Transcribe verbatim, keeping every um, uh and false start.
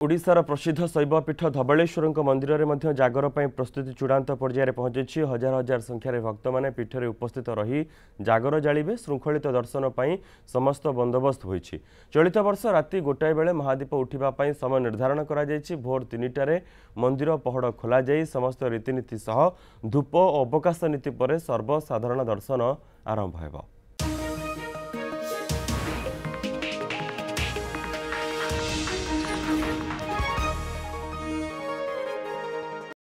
ओडिशार प्रसिद्ध शैवपीठ धबलेश्वर मंदिर में जागर पर प्रस्तुति चूड़ांत पर्यायर पहुंची। हजार हजार संख्यार भक्त मैंने पीठ में उपस्थित रही जागर जालिबे। शृंखलित दर्शन पर समस्त बंदोबस्त होईछि। चलित वर्ष राति गोटाए बेले महादीप उठा समय निर्धारण करा भोर तीन टारे मंदिर पहड़ खोल समस्त रीतिनीति सह धूप और अवकाश नीति पर सर्वसाधारण दर्शन आरंभ होगा।